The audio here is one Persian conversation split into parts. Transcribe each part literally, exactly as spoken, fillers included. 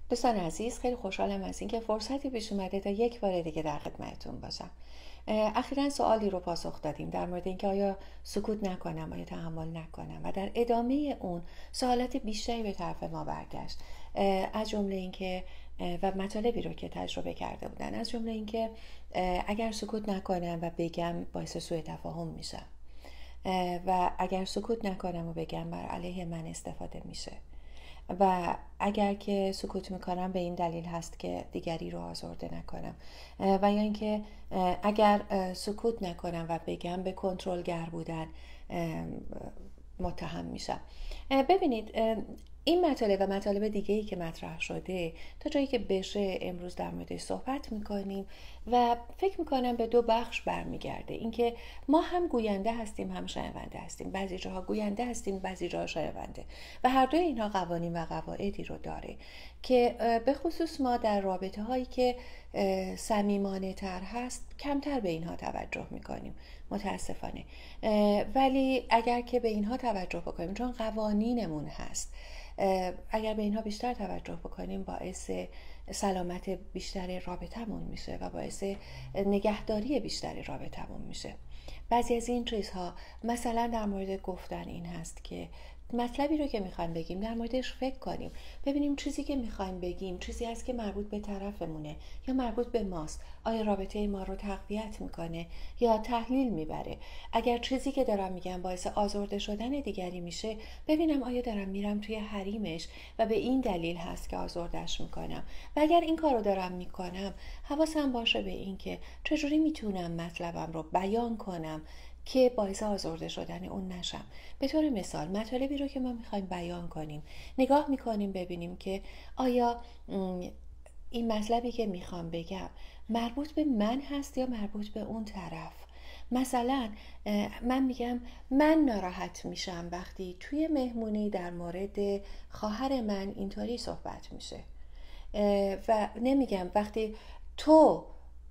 دوستان عزیز، خیلی خوشحالم از اینکه فرصتی پیش اومده تا یک بار دیگه در خدمتتون باشم. اخیراً سوالی رو پاسخ دادیم در مورد اینکه آیا سکوت نکنم، آیا تحمل نکنم، و در ادامه اون سوالات بیشتری به طرف ما برگشت، از جمله اینکه و مطالبی رو که تجربه کرده بودن، از جمله اینکه اگر سکوت نکنم و بگم باعث سوء تفاهم میشم و اگر سکوت نکنم و بگم بر علیه من استفاده میشه، و اگر که سکوت میکنم به این دلیل هست که دیگری رو آزرده نکنم، و یا اینکه اگر سکوت نکنم و بگم به کنترلگر بودن متهم میشم. ببینید، این مطالب و مطالب دیگه‌ای که مطرح شده تا جایی که بشه امروز در موردش صحبت میکنیم و فکر میکنم به دو بخش برمیگرده. اینکه ما هم گوینده هستیم هم شنونده هستیم، بعضی جاها گوینده هستیم بعضی جاها شنونده، و هر دوی اینها قوانین و قواعدی رو داره که به خصوص ما در رابطه هایی که صمیمانه تر هست کمتر به اینها توجه میکنیم متاسفانه. ولی اگر که به اینها توجه بکنیم، چون قوانینمون هست، اگر به اینها بیشتر توجه بکنیم باعث سلامت بیشتر رابطمون میشه و باعث نگهداری بیشتر رابطمون میشه. بعضی از این چیزها مثلا در مورد گفتن این هست که مطلبی رو که میخوایم بگیم در موردش فکر کنیم، ببینیم چیزی که میخوایم بگیم چیزی هست که مربوط به طرفمونه یا مربوط به ماست، آیا رابطه ما رو تقویت میکنه یا تحلیل میبره. اگر چیزی که دارم میگم باعث آزرده شدن دیگری میشه، ببینم آیا دارم میرم توی حریمش و به این دلیل هست که آزردش میکنم، و اگر این کار رو دارم میکنم حواسم باشه به این که چجوری میتونم مطلبم رو بیان کنم که باعث آزرده شدن اون نشم. به طور مثال مطالبی رو که ما میخوایم بیان کنیم نگاه میکنیم ببینیم که آیا این مطلبی که میخوام بگم مربوط به من هست یا مربوط به اون طرف. مثلا من میگم من ناراحت میشم وقتی توی مهمونی در مورد خواهر من اینطوری صحبت میشه، و نمیگم وقتی تو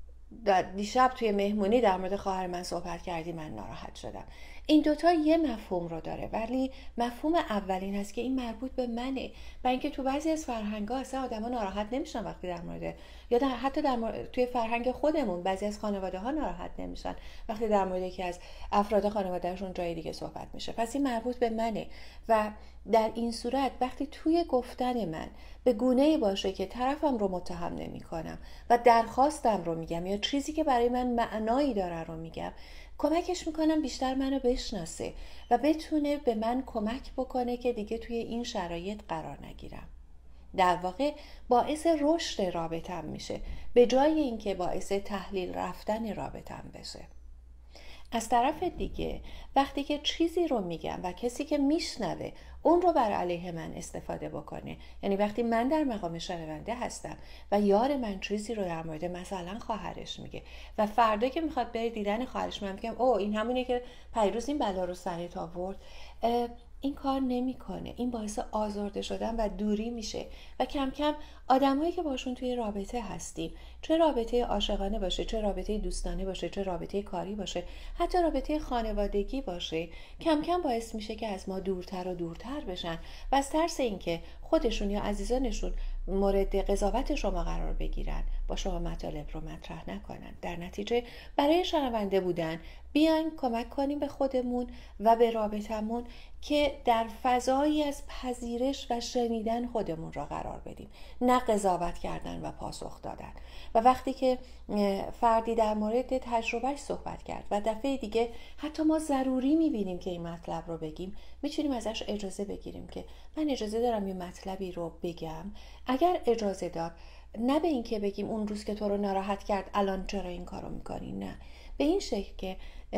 دیشب توی مهمونی در مورد خواهر من صحبت کردی من ناراحت شدم. این دوتا یه مفهوم رو داره، ولی مفهوم اولین هست که این مربوط به منه، و اینکه تو بعضی از فرهنگ‌ها اصلا آدم‌ها ناراحت نمیشن وقتی در مورد، یا در حتی در مورد توی فرهنگ خودمون بعضی از خانواده‌ها ناراحت نمیشن وقتی در مورد یکی از افراد خانواده‌شون جای دیگه صحبت میشه. پس این مربوط به منه، و در این صورت وقتی توی گفتن من به گونه‌ای باشه که طرفم رو متهم نمی‌کنم و درخواستم رو میگم یا چیزی که برای من معنایی داره رو میگم، کمکش میکنم بیشتر منو بشناسه و بتونه به من کمک بکنه که دیگه توی این شرایط قرار نگیرم. در واقع باعث رشد رابطم میشه به جای اینکه باعث تحلیل رفتن رابطم بشه. از طرف دیگه وقتی که چیزی رو میگم و کسی که میشنوه اون رو بر علیه من استفاده بکنه، یعنی وقتی من در مقام شنونده هستم و یار من چیزی رو در مورد مثلا خواهرش میگه و فردا که میخواد بره دیدن خواهرش من میگم اوه این همونه که پیروز این بلا رو سرت آورد، این کار نمیکنه. این باعث آزرده شدن و دوری میشه، و کم کم آدمایی که باشون توی رابطه هستیم، چه رابطه عاشقانه باشه، چه رابطه دوستانه باشه، چه رابطه کاری باشه، حتی رابطه خانوادگی باشه، کم کم باعث میشه که از ما دورتر و دورتر بشن و از ترس اینکه خودشون یا عزیزانشون مورد قضاوت شما قرار بگیرن با شما مطالب رو مطرح نکنن. در نتیجه برای شنونده بودن بیاین کمک کنیم به خودمون و به رابطمون که در فضایی از پذیرش و شنیدن خودمون را قرار بدیم، نه قضاوت کردن و پاسخ دادن. و وقتی که فردی در مورد تجربهش صحبت کرد و دفعه دیگه حتی ما ضروری میبینیم که این مطلب رو بگیم، میتونیم ازش اجازه بگیریم که من اجازه دارم یه مطلبی رو بگم. اگر اجازه داد، نه به این که بگیم اون روز که تو رو ناراحت کرد الان چرا این کارو میکنی، نه، به این شکل که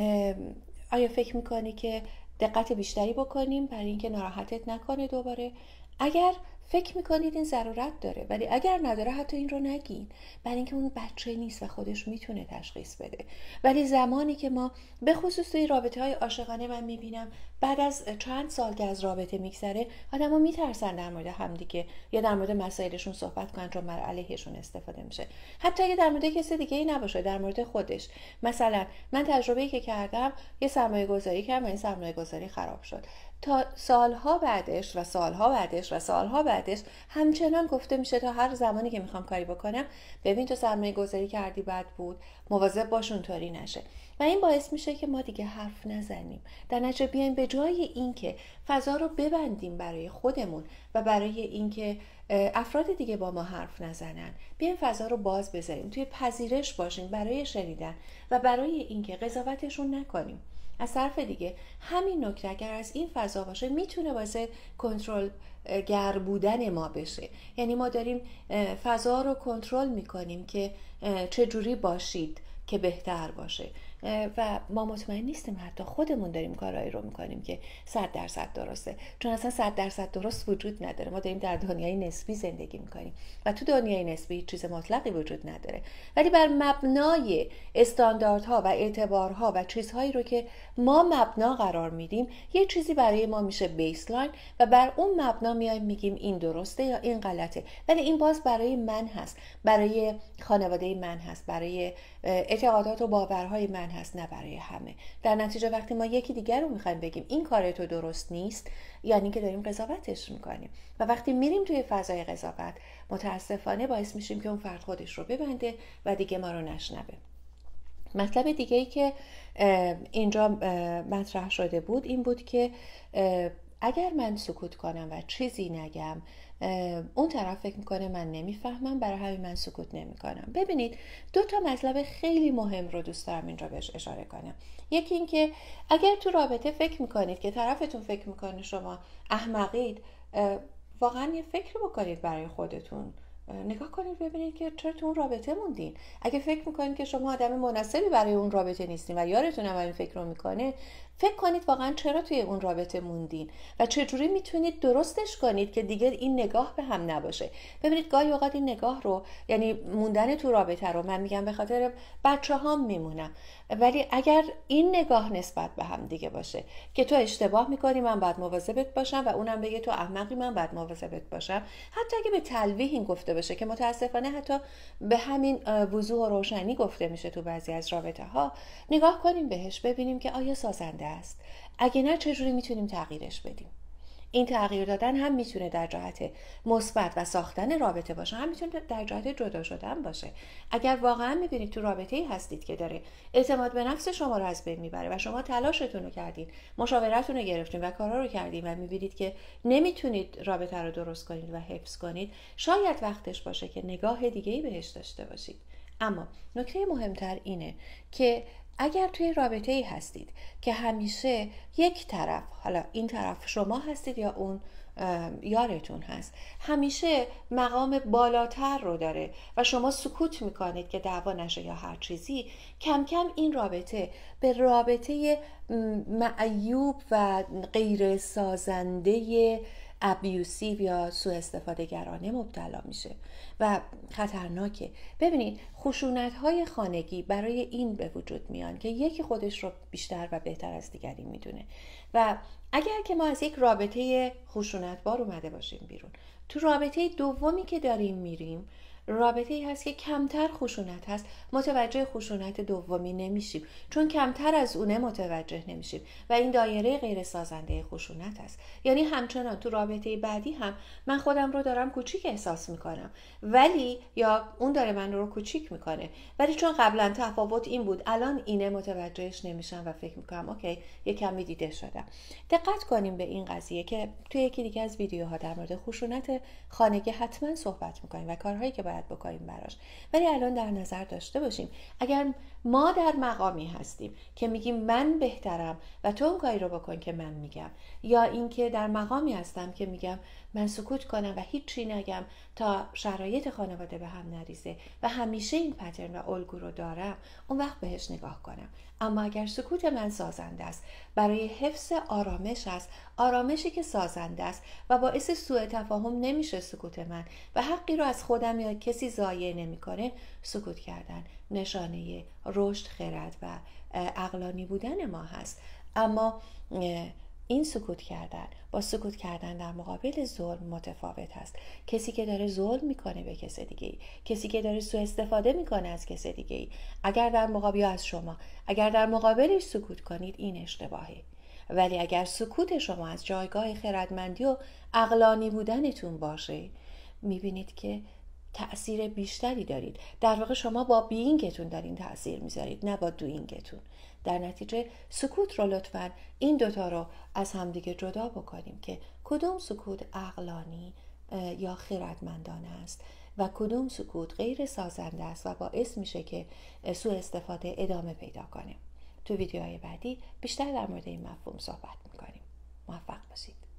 آیا فکر میکنی که دقت بیشتری بکنیم برای اینکه ناراحتت نکنه دوباره. اگر فکر میکنید این ضرورت داره، ولی اگر نداره حتی این رو نگین، برای اینکه اون بچه نیست و خودش میتونه تشخیص بده. ولی زمانی که ما به خصوص توی رابطه های عاشقانه من میبینم بعد از چند سال که از رابطه میگذره آدما میترسن در مورد همدیگه یا در مورد مسائلشون صحبت کنن چون بر علیهشون استفاده میشه. حتی اگه در مورد کسی دیگه ای نباشه، در مورد خودش. مثلا من تجربه‌ای که کردم، یه سرمایه گذاری کردم و این سرمایه گذاری خراب شد. تا سالها بعدش و سالها بعدش و سالها بعدش همچنان گفته میشه تا هر زمانی که میخوام کاری بکنم، ببین تو سرمایه گذاری کردی بد بود، مواظب باش اونطوری نشه. و این باعث میشه که ما دیگه حرف نزنیم. در نتیجه بیایم به جای اینکه فضا رو ببندیم برای خودمون و برای اینکه افراد دیگه با ما حرف نزنن، بیایم فضا رو باز بذاریم، توی پذیرش باشیم برای شنیدن و برای اینکه قضاوتشون نکنیم. از طرف دیگه همین نکته اگر از این فضا باشه میتونه واسه کنترل گر بودن ما بشه. یعنی ما داریم فضا رو کنترل میکنیم که چجوری باشید که بهتر باشه و ما مطمئن نیستیم حتی خودمون داریم کارهایی رو میکنیم که صد درصد درسته، چون اصلا صد درصد درست وجود نداره. ما داریم در دنیای نسبی زندگی میکنیم و تو دنیای نسبی چیز مطلقی وجود نداره، ولی بر مبنای استانداردها و اعتبارها و چیزهایی رو که ما مبنا قرار میدیم، یه چیزی برای ما میشه بیسلاین و بر اون مبنا میایم میگیم این درسته یا این غلطه. ولی این باز برای من هست، برای خانواده من هست، برای اعتقادات و باورهای من هست، نه برای همه. در نتیجه وقتی ما یکی دیگر رو میخوایم بگیم این کار تو درست نیست، یعنی که داریم قضاوتش میکنیم و وقتی میریم توی فضای قضاوت متاسفانه باعث میشیم که اون فرد خودش رو ببنده و دیگه ما رو نشنوه. مطلب دیگه ای که اینجا مطرح شده بود این بود که اگر من سکوت کنم و چیزی نگم، اون طرف فکر میکنه من نمیفهمم، برای همین من سکوت نمیکنم. ببینید دو تا مطلب خیلی مهم رو دوست دارم اینجا بهش اشاره کنم. یکی این که اگر تو رابطه فکر میکنید که طرفتون فکر میکنه شما احمقید، واقعا یه فکر بکنید برای خودتون، نگاه کنید ببینید که چرا تو اون رابطه موندین. اگه فکر میکنید که شما آدم مناسبی برای اون رابطه نیستین و یارتون هم این فکر رو میکنه، فکر کنید واقعا چرا توی اون رابطه موندین و چجوری میتونید درستش کنید که دیگه این نگاه به هم نباشه. ببینید گاهی اوقات این نگاه رو، یعنی موندن تو رابطه رو، من میگم به خاطر بچه هام میمونم، ولی اگر این نگاه نسبت به هم دیگه باشه که تو اشتباه میکنی من باید مواظبت باشم و اونم بگه تو احمقی من باید مواظبت باشم، حتی اگه به تلویح این گفته بشه که متاسفانه حتی به همین وضوح و روشنی گفته میشه تو بعضی از رابطه ها، نگاه کنیم بهش ببینیم که آیا سازنده است. اگه نه چجوری میتونیم تغییرش بدیم. این تغییر دادن هم میتونه در جهت مثبت و ساختن رابطه باشه، هم میتونه در جهت جدا شدن باشه. اگر واقعا میبینید تو رابطه‌ای هستید که داره اعتماد به نفس شما رو از بین میبره و شما تلاشتون رو کردین، مشاورتون رو گرفتین و کارا رو کردین و میبینید که نمیتونید رابطه رو درست کنید و حفظ کنید، شاید وقتش باشه که نگاه دیگه‌ای بهش داشته باشید. اما نکته مهمتر اینه که اگر توی رابطه ای هستید که همیشه یک طرف، حالا این طرف شما هستید یا اون یارتون هست، همیشه مقام بالاتر رو داره و شما سکوت میکنید که دعوا نشه یا هر چیزی، کم کم این رابطه به رابطه معیوب و غیر سازنده ابیوسیو یا سوء استفاده گرانه مبتلا میشه و خطرناکه. ببینید خشونت‌های خانگی برای این به وجود میان که یکی خودش رو بیشتر و بهتر از دیگری میدونه و اگر که ما از یک رابطه خشونتبار اومده باشیم بیرون، تو رابطه دومی که داریم میریم رابطه‌ای هست که کمتر خشونت هست، متوجه خشونت دومی نمیشیم چون کمتر از اونه متوجه نمیشیم و این دایره غیر سازنده خشونت هست. یعنی همچنان تو رابطه بعدی هم من خودم رو دارم کوچیک احساس میکنم ولی یا اون داره من رو کوچیک میکنه، ولی چون قبلا تفاوت این بود الان اینه متوجهش نمیشم و فکر میکنم اوکی یه کمی دیده شدم. دقت کنیم به این قضیه که توی یکی دیگه از ویدیوها در مورد خشونت خانگی حتما صحبت میکنیم و کارهایی که باید بکنیم براش، ولی الان در نظر داشته باشیم اگر ما در مقامی هستیم که میگیم من بهترم و تو اون کاری رو بکن که من میگم، یا اینکه در مقامی هستم که میگم من سکوت کنم و هیچی نگم تا شرایط خانواده به هم نریزه و همیشه این پترن و الگو رو دارم، اون وقت بهش نگاه کنم. اما اگر سکوت من سازنده است، برای حفظ آرامش است، آرامشی که سازنده است و باعث سوء تفاهم نمیشه سکوت من و حقی رو از خودم یا کسی ضایع نمیکنه، سکوت کردن نشانه رشد، خرد و عقلانی بودن ما هست. اما این سکوت کردن با سکوت کردن در مقابل ظلم متفاوت هست. کسی که داره ظلم میکنه به کس دیگه ای، کسی که داره سوء استفاده میکنه از کس دیگه ای، اگر در مقابل از شما اگر در مقابلش سکوت کنید این اشتباهه. ولی اگر سکوت شما از جایگاه خردمندی و عقلانی بودنتون باشه، میبینید که تأثیر بیشتری دارید. در واقع شما با بینگتون دارین تأثیر میذارید، نه با دوینگتون. در نتیجه سکوت رو لطفاً این دوتا رو از همدیگه جدا بکنیم که کدوم سکوت عقلانی یا خردمندانه است و کدوم سکوت غیر سازنده است و باعث میشه که سوء استفاده ادامه پیدا کنه. تو ویدیوهای بعدی بیشتر در مورد این مفهوم صحبت میکنیم. موفق باشید.